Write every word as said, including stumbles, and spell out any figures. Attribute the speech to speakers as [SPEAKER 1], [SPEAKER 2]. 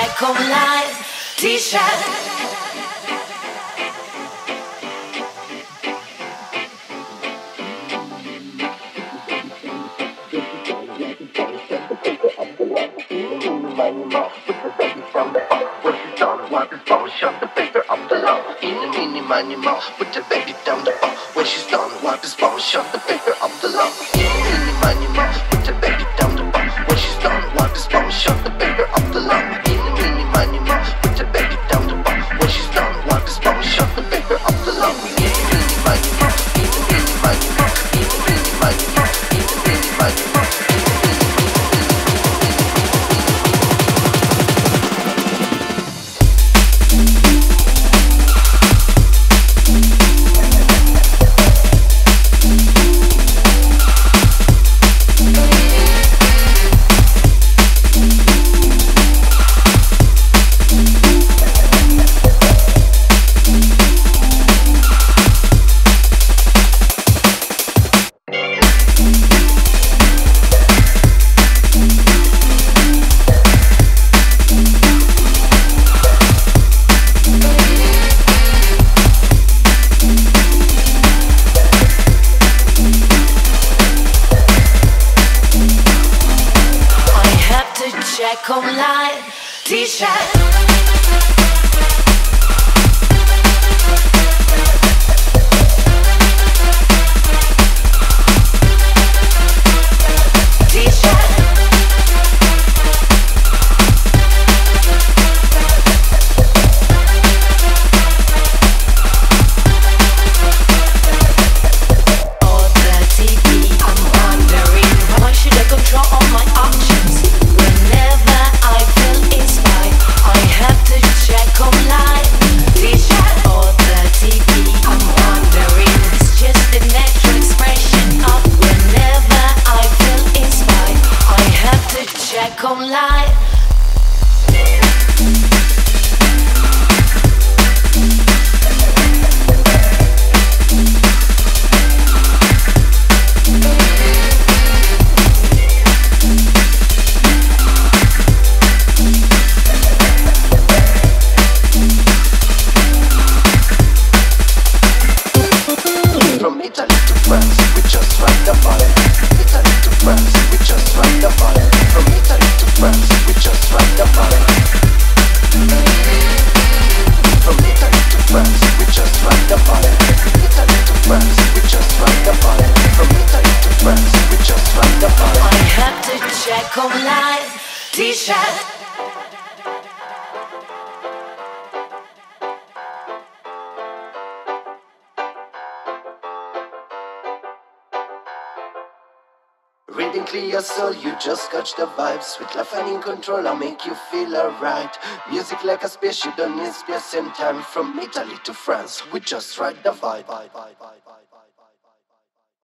[SPEAKER 1] check online. T-shirt.
[SPEAKER 2] Shut the paper up the law. In a mini money mouth, put the baby down the bar. When she's done, wipe his bum, shut the paper up the law. In a mini money mouth, put the baby down the bar. When she's done, wipe his bum, shut the paper up the law. In a mini money mouth, put the baby down the bar. When she's done, wipe his bum, shut the paper up the law. In a mini money mouth, in a mini money mouth, in a mini money mouth, in a mini money mouth.
[SPEAKER 1] Check online, T-shirt. Online.
[SPEAKER 2] From Italy to France, we just ride the ball. Italy to France, we just ride the ball. From Italy to France, we just ride the ball. From Italy to France, we just ride the ball. Italy to France, we just ride the ball. From Italy to France, we just ride the ball.
[SPEAKER 1] I have to check online, T-shirt.
[SPEAKER 2] Reading clear soul, you just catch the vibes. With love and in control, I'll make you feel alright. Music like a space, you don't need space and time. From Italy to France, we just ride the vibe.